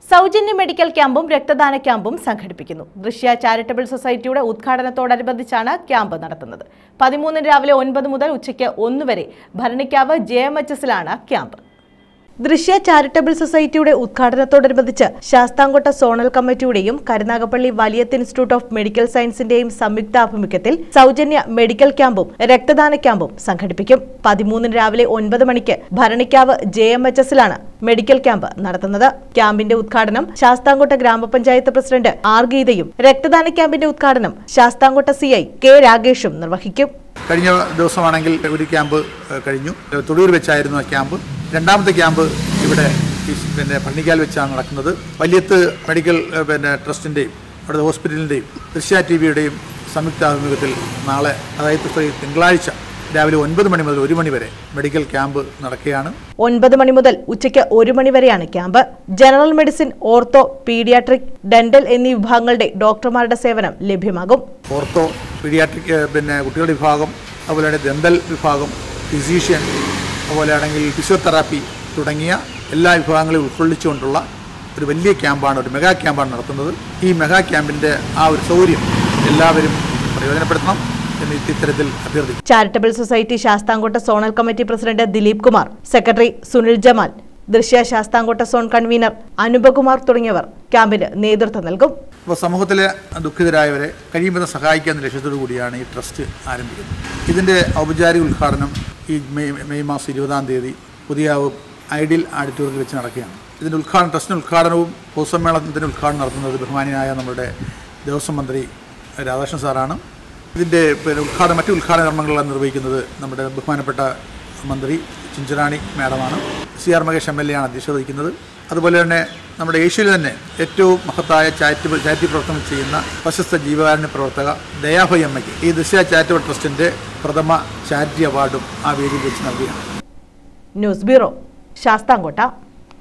സൗജന്യ മെഡിക്കൽ ക്യാമ്പും രക്തദാന ക്യാമ്പും സംഘടിപ്പിക്കുന്നു. ദൃശ്യ ചാരിറ്റബിൾ സൊസൈറ്റിയുടെ ഉദ്ഘാടനത്തോടനുബന്ധിച്ചാണ് ക്യാമ്പ് നടത്തുന്നത്. 13 രാവിലെ 9 മുതൽ ഉച്ചയ്ക്ക് 1 വരെ ഭരണിക്കാവ് JMHSലാണ് ക്യാമ്പ്. ദൃശ്യ ചാരിറ്റബിൾ സൊസൈറ്റിയുടെ ഉദ്ഘാടനത്തോടനുബന്ധിച്ച് ശാസ്താംകോട്ട സോണൽ കമ്മിറ്റിയുടെയും Karunagappally Valiyath institute of medical സയൻസിന്റെയും സംയുക്താഭിമുഖ്യത്തിൽ സൗജന്യ മെഡിക്കൽ ക്യാമ്പും രക്തദാന ക്യാമ്പും സംഘടിപ്പിക്കും. 13 രാവിലെ 9 മണിക്ക് ഭരണിക്കാവ് JMHSലാണ് മെഡിക്കൽ ക്യാമ്പ് നടത്തുന്നത്. ക്യാമ്പിന്റെ ഉദ്ഘാടനം ശാസ്താംകോട്ട ഗ്രാമപഞ്ചായത്ത് പ്രസിഡന്റ് R ഗീതയും രക്തദാന ക്യാമ്പിന്റെ ഉദ്ഘാടനം ശാസ്താംകോട്ട CI K രാഗേഷും നിർവഹിക്കും. കഴിഞ്ഞ ദിവസമാണെങ്കിൽ ഒരു ക്യാമ്പ് കഴിഞ്ഞു. തൊടിയൂർ വെച്ചായിരുന്നു ആ ക്യാമ്പ്. രണ്ടാമത്തെ ക്യാമ്പ് ഇവിടെ ഭരണിക്കാൽ വെച്ചാണ് നടക്കുന്നത്. വലിയത്ത് മെഡിക്കൽ ട്രസ്റ്റിൻ്റെയും അവിടെ ഹോസ്പിറ്റലിൻ്റെയും ദൃശ്യ TVയുടെയും സംയുക്താഭിമുഖ്യത്തിൽ നാളെ, അതായത് തിങ്കളാഴ്ച രാവിലെ 9 മണി മുതൽ 1 മണി വരെ മെഡിക്കൽ ക്യാമ്പ് നടക്കുകയാണ്. 9 മണി മുതൽ ഉച്ചയ്ക്ക് 1 മണി വരെയാണ് camp. General medicine, ortho, paediatric, dental എന്നീ വിഭാഗങ്ങളുടെ ഡോക്ടർമാരുടെ സേവനം ലഭ്യമാകും. ഓർത്തോ, പീഡിയാട്രിക് കുട്ടികളുടെ വിഭാഗം, അതുപോലെ ഡെന്റൽ വിഭാഗം, ഫിസീഷ്യൻ, അതുപോലെയാണെങ്കിൽ ഫിസിയോതെറാപ്പി തുടങ്ങിയ എല്ലാ വിഭാഗങ്ങളെയും ഉൾക്കൊള്ളിച്ചുകൊണ്ടുള്ള ഒരു വലിയ ക്യാമ്പാണ്, ഒരു മെഗാ ക്യാമ്പാണ് നടത്തുന്നത്. ഈ മെഗാ ക്യാമ്പിൻ്റെ ആ ഒരു സൗകര്യം എല്ലാവരും പ്രയോജനപ്പെടുത്തണം എന്ന് ഇത്തരത്തിൽ അഭ്യർത്ഥിക്കും. Charitable society Sasthamkotta zonal committee president Dileep Kumar, secretary Sunil Jamal, Drishya Sasthamkotta zone convener Anoopkumar തുടങ്ങിയവർ ക്യാമ്പിന് നേതൃത്വം നൽകും. അപ്പോൾ സമൂഹത്തിലെ ദുഃഖിതരായവരെ കഴിയുമ്പോൾ സഹായിക്കാവുന്ന ലക്ഷ്യത്തോടു കൂടിയാണ് ഈ ട്രസ്റ്റ് ആരംഭിക്കുന്നത്. ഇതിൻ്റെ ഔപചാരിക ഉദ്ഘാടനം ഈ മെയ് മാസം 20-ാം തീയതി പുതിയാവ് ഐഡിയൽ ഓഡിറ്റോറിയത്തിൽ വെച്ച് നടക്കുകയാണ്. ഇതിൻ്റെ ട്രസ്റ്റിൻ്റെ ഉദ്ഘാടനവും പൊതുസമ്മേളനത്തിൻ്റെ ഉദ്ഘാടനം നടത്തുന്നത് ബഹുമാനിയായ നമ്മുടെ ദേവസ്വം മന്ത്രി രാധാകൃഷ്ണൻ സാറാണ്. ഇതിൻ്റെ മറ്റു ഉദ്ഘാടന കർമ്മങ്ങളെല്ലാം നിർവഹിക്കുന്നത് നമ്മുടെ ബഹുമാനപ്പെട്ട മന്ത്രി ചിഞ്ചറാണി മാഡമാണ്. CR മഹേഷ് MLA ആണ് അധ്യക്ഷത വഹിക്കുന്നത്. അതുപോലെ തന്നെ നമ്മുടെ ഏഷ്യയിൽ തന്നെ ഏറ്റവും മഹത്തായ ചാരിറ്റി പ്രവർത്തനം ചെയ്യുന്ന പ്രശസ്ത ജീവകാരുണ്യ പ്രവർത്തക ദയാഭായ് അമ്മയ്ക്ക് ഈ ദൃശ്യ ചാരിറ്റബിൾ ട്രസ്റ്റിൻ്റെ പ്രഥമ ചാരിറ്റി അവാർഡും ആ വേദിയിൽ വെച്ച് നൽകുകയാണ്. News bureau, Sasthamkotta.